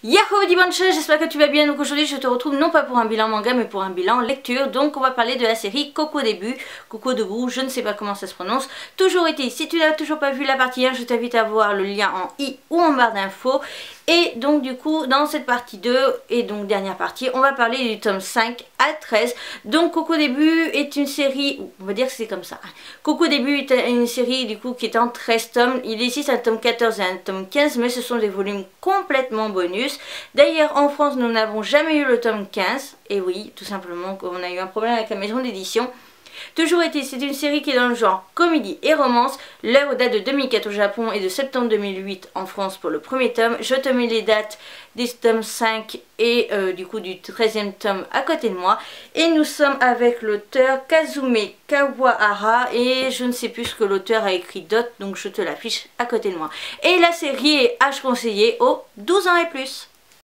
Yahoo Boncha, j'espère que tu vas bien. Donc aujourd'hui je te retrouve non pas pour un bilan manga mais pour un bilan lecture. Donc on va parler de la série Coco Début, Coco Debout, je ne sais pas comment ça se prononce. Toujours été, si tu n'as toujours pas vu la partie 1, je t'invite à voir le lien en i ou en barre d'infos. Et donc du coup dans cette partie 2 et donc dernière partie, on va parler du tome 5 à 13. Donc Coco Début est une série, on va dire que c'est comme ça. Coco Début est une série du coup qui est en 13 tomes. Il existe un tome 14 et un tome 15 mais ce sont des volumes complètement bonus. D'ailleurs en France nous n'avons jamais eu le tome 15. Et oui, tout simplement qu'on a eu un problème avec la maison d'édition. Toujours été, c'est une série qui est dans le genre comédie et romance. L'œuvre date de 2004 au Japon et de septembre 2008 en France pour le premier tome. Je te mets les dates des tomes 5 et du coup du 13e tome à côté de moi. Et nous sommes avec l'auteur Kazume Kawahara et je ne sais plus ce que l'auteur a écrit d'autre, donc je te l'affiche à côté de moi. Et la série est âge conseillé aux 12 ans et plus.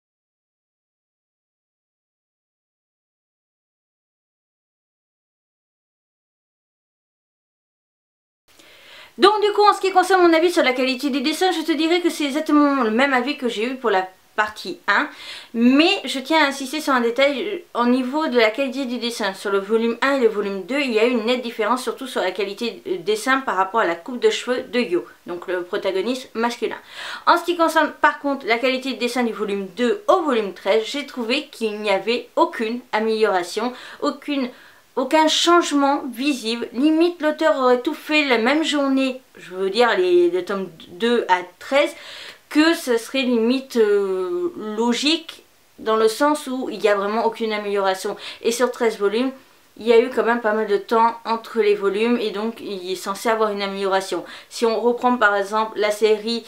Donc du coup en ce qui concerne mon avis sur la qualité des dessins, je te dirais que c'est exactement le même avis que j'ai eu pour la partie 1. Mais je tiens à insister sur un détail au niveau de la qualité du dessin. Sur le volume 1 et le volume 2, il y a eu une nette différence, surtout sur la qualité du dessin par rapport à la coupe de cheveux de Yo, donc le protagoniste masculin. En ce qui concerne par contre la qualité de dessin du volume 2 au volume 13, j'ai trouvé qu'il n'y avait aucune amélioration, aucun changement visible. Limite l'auteur aurait tout fait la même journée, je veux dire les tomes 2 à 13, que ce serait limite logique dans le sens où il n'y a vraiment aucune amélioration. Et sur 13 volumes, il y a eu quand même pas mal de temps entre les volumes et donc il est censé avoir une amélioration. Si on reprend par exemple la série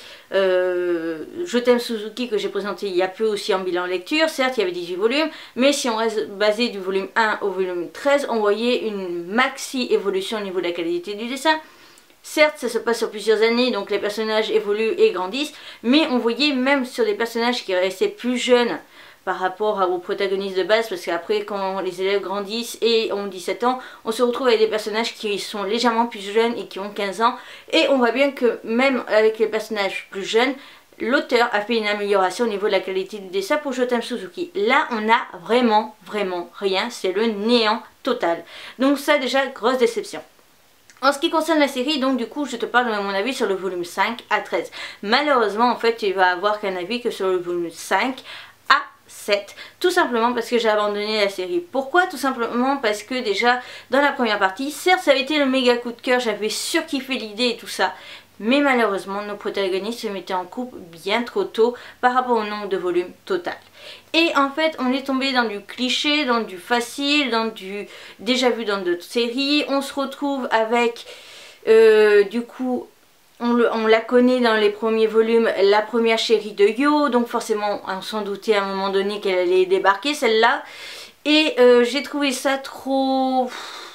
Je t'aime Suzuki que j'ai présentée il y a peu aussi en bilan lecture, certes il y avait 18 volumes, mais si on reste basé du volume 1 au volume 13, on voyait une maxi évolution au niveau de la qualité du dessin. Certes, ça se passe sur plusieurs années, donc les personnages évoluent et grandissent, mais on voyait même sur des personnages qui restaient plus jeunes par rapport aux protagonistes de base, parce qu'après quand les élèves grandissent et ont 17 ans, on se retrouve avec des personnages qui sont légèrement plus jeunes et qui ont 15 ans, et on voit bien que même avec les personnages plus jeunes, l'auteur a fait une amélioration au niveau de la qualité du dessin pour Je t'aime Suzuki. Là, on a vraiment rien, c'est le néant total. Donc ça déjà, grosse déception. En ce qui concerne la série, donc du coup je te parle de mon avis sur le volume 5 à 13. Malheureusement en fait tu vas avoir qu'un avis que sur le volume 5 à 7. Tout simplement parce que j'ai abandonné la série. Pourquoi? Tout simplement parce que déjà dans la première partie, certes ça avait été le méga coup de cœur, j'avais surkiffé l'idée et tout ça. Mais malheureusement, nos protagonistes se mettaient en couple bien trop tôt par rapport au nombre de volumes total. Et en fait, on est tombé dans du cliché, dans du facile, dans du déjà vu dans d'autres séries. On se retrouve avec, du coup, on la connaît dans les premiers volumes, la première chérie de Yo. Donc forcément, on s'en doutait à un moment donné qu'elle allait débarquer, celle-là. Et j'ai trouvé ça trop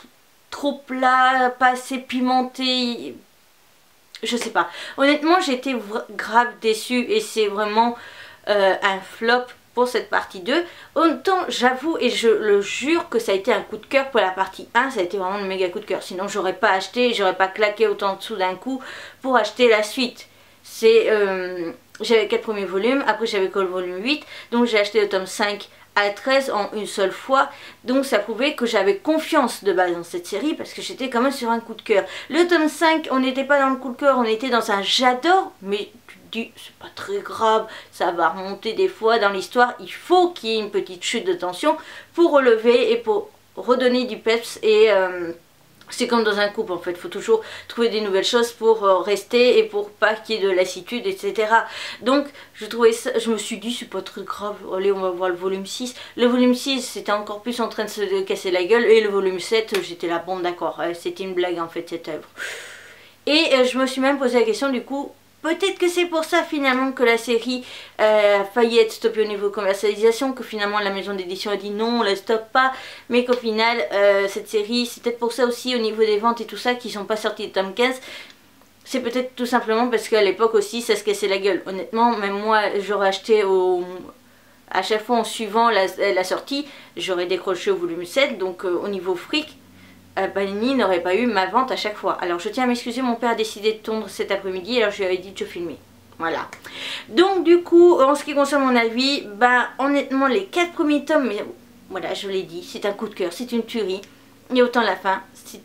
plat, pas assez pimenté. Je sais pas. Honnêtement, j'ai été grave déçue et c'est vraiment un flop pour cette partie 2. Autant j'avoue et je le jure que ça a été un coup de cœur pour la partie 1, ça a été vraiment un méga coup de cœur. Sinon j'aurais pas acheté, j'aurais pas claqué autant dessous d'un coup pour acheter la suite. C'est j'avais 4 premiers volumes, après j'avais que le volume 8, donc j'ai acheté le tome 5 à 13 en une seule fois, donc ça prouvait que j'avais confiance de base dans cette série parce que j'étais quand même sur un coup de cœur. Le tome 5, on n'était pas dans le coup de cœur, on était dans un j'adore, mais tu te dis c'est pas très grave, ça va remonter des fois dans l'histoire, il faut qu'il y ait une petite chute de tension pour relever et pour redonner du peps et c'est comme dans un couple en fait, il faut toujours trouver des nouvelles choses pour rester et pour pas qu'il y ait de lassitude, etc. Donc je trouvais ça, je me suis dit c'est pas très grave, allez on va voir le volume 6. Le volume 6 c'était encore plus en train de se casser la gueule et le volume 7 j'étais là bon d'accord, c'était une blague en fait cette œuvre. Et je me suis même posé la question du coup, peut-être que c'est pour ça finalement que la série a failli être stoppée au niveau commercialisation, que finalement la maison d'édition a dit non, on la stoppe pas, mais qu'au final cette série, c'est peut-être pour ça aussi au niveau des ventes et tout ça qui sont pas sortis de tome 15. C'est peut-être tout simplement parce qu'à l'époque aussi ça se cassait la gueule. Honnêtement, même moi j'aurais acheté à chaque fois en suivant la sortie, j'aurais décroché au volume 7, donc au niveau fric, Panini n'aurait pas eu ma vente à chaque fois. Alors je tiens à m'excuser, mon père a décidé de tondre cet après-midi, alors je lui avais dit de je filmais. Voilà. Donc du coup, en ce qui concerne mon avis, ben honnêtement les 4 premiers tomes, mais voilà, je l'ai dit, c'est un coup de cœur, c'est une tuerie. Et autant la fin,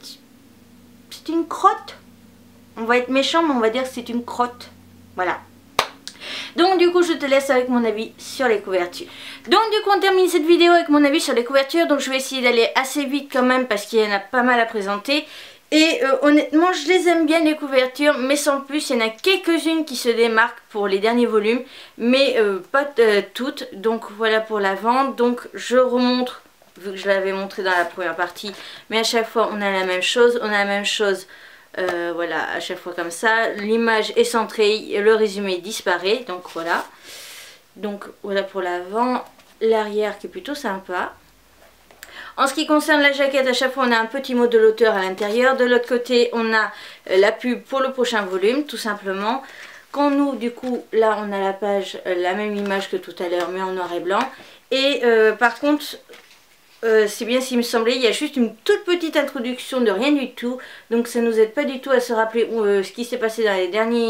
c'est une crotte. On va être méchant, mais on va dire que c'est une crotte. Voilà. Donc du coup je te laisse avec mon avis sur les couvertures. Donc du coup on termine cette vidéo avec mon avis sur les couvertures. Donc je vais essayer d'aller assez vite quand même parce qu'il y en a pas mal à présenter. Et honnêtement je les aime bien les couvertures, mais sans plus. Il y en a quelques-unes qui se démarquent pour les derniers volumes, mais pas toutes. Donc voilà pour la vente. Donc je remontre, vu que je l'avais montré dans la première partie, mais à chaque fois on a la même chose. On a la même chose. Voilà, à chaque fois comme ça, l'image est centrée, le résumé disparaît, donc voilà. Donc voilà pour l'avant, l'arrière qui est plutôt sympa. En ce qui concerne la jaquette, à chaque fois on a un petit mot de l'auteur à l'intérieur. De l'autre côté on a la pub pour le prochain volume, tout simplement. Quand nous, du coup, là on a la page, la même image que tout à l'heure, mais en noir et blanc. Et par contre... c'est bien s'il me semblait, il y a juste une toute petite introduction de rien du tout. Donc ça nous aide pas du tout à se rappeler ce qui s'est passé dans les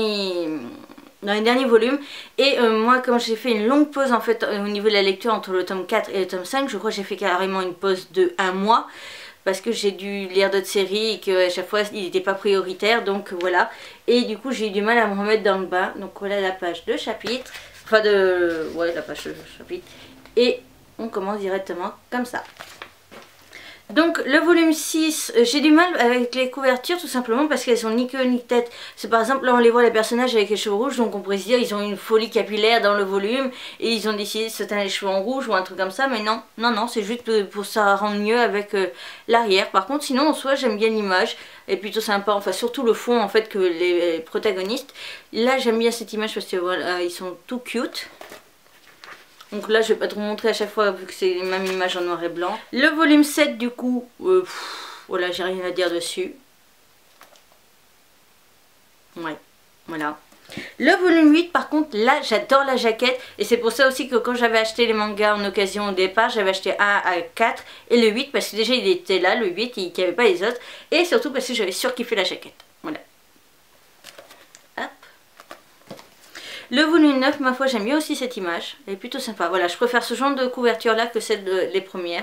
derniers volumes. Et moi comme j'ai fait une longue pause en fait au niveau de la lecture entre le tome 4 et le tome 5, je crois que j'ai fait carrément une pause de 1 mois. Parce que j'ai dû lire d'autres séries et qu'à chaque fois il n'était pas prioritaire. Donc voilà. Et du coup j'ai eu du mal à me remettre dans le bain. Donc voilà la page de chapitre. Enfin ouais, la page de chapitre. Et... on commence directement comme ça. Donc le volume 6, j'ai du mal avec les couvertures tout simplement parce qu'elles sont ni queue ni tête. C'est par exemple là on les voit les personnages avec les cheveux rouges, donc on pourrait se dire ils ont une folie capillaire dans le volume et ils ont décidé de se teindre les cheveux en rouge ou un truc comme ça, mais non, non, non, c'est juste pour ça rendre mieux avec l'arrière. Par contre sinon en soi j'aime bien l'image, est plutôt sympa, enfin surtout le fond en fait que les protagonistes. Là j'aime bien cette image parce que voilà, ils sont tout cute. Donc là je vais pas te montrer à chaque fois vu que c'est les mêmes images en noir et blanc. Le volume 7 du coup, voilà, j'ai rien à dire dessus. Ouais, voilà. Le volume 8 par contre, là j'adore la jaquette. Et c'est pour ça aussi que quand j'avais acheté les mangas en occasion au départ, j'avais acheté un à 4 et le 8 parce que déjà il était là, le 8, il n'y avait pas les autres. Et surtout parce que j'avais surkiffé la jaquette. Voilà. Le volume 9, ma foi, j'aime bien aussi cette image. Elle est plutôt sympa. Voilà, je préfère ce genre de couverture là que celle des premières.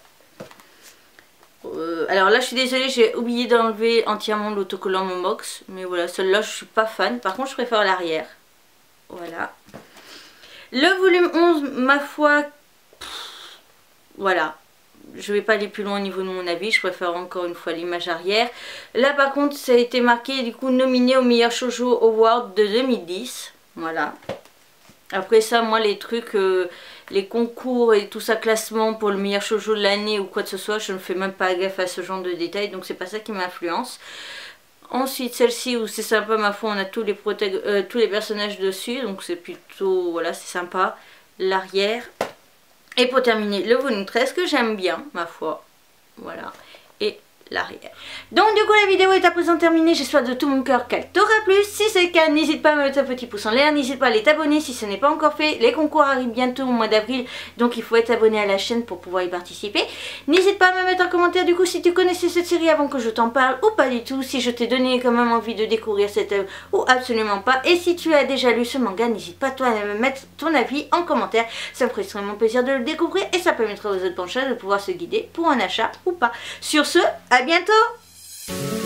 Alors là, je suis désolée, j'ai oublié d'enlever entièrement l'autocollant Momox. Mais voilà, celle-là, je suis pas fan. Par contre, je préfère l'arrière. Voilà. Le volume 11, ma foi, voilà. Je vais pas aller plus loin au niveau de mon avis, je préfère encore une fois l'image arrière. Là par contre, ça a été marqué du coup nominé au meilleur shoujo award de 2010. Voilà. Après ça, moi les trucs, les concours et tout ça, classement pour le meilleur shoujo de l'année ou quoi que ce soit, je ne fais même pas gaffe à ce genre de détails, donc c'est pas ça qui m'influence. Ensuite celle-ci où c'est sympa, ma foi, on a tous les personnages dessus, donc c'est plutôt, voilà, c'est sympa. L'arrière. Et pour terminer, le volume 13 que j'aime bien, ma foi. Voilà. Et l'arrière. Donc du coup la vidéo est à présent terminée, j'espère de tout mon cœur qu'elle t'aura plu. Si c'est le cas, n'hésite pas à me mettre un petit pouce en l'air, n'hésite pas à aller t'abonner si ce n'est pas encore fait. Les concours arrivent bientôt au mois d'avril, donc il faut être abonné à la chaîne pour pouvoir y participer. N'hésite pas à me mettre un commentaire du coup si tu connaissais cette série avant que je t'en parle ou pas du tout, si je t'ai donné quand même envie de découvrir cette œuvre ou absolument pas. Et si tu as déjà lu ce manga, n'hésite pas toi à me mettre ton avis en commentaire, ça me ferait extrêmement plaisir de le découvrir et ça permettra aux autres penchants de pouvoir se guider pour un achat ou pas. Sur ce, à bientôt!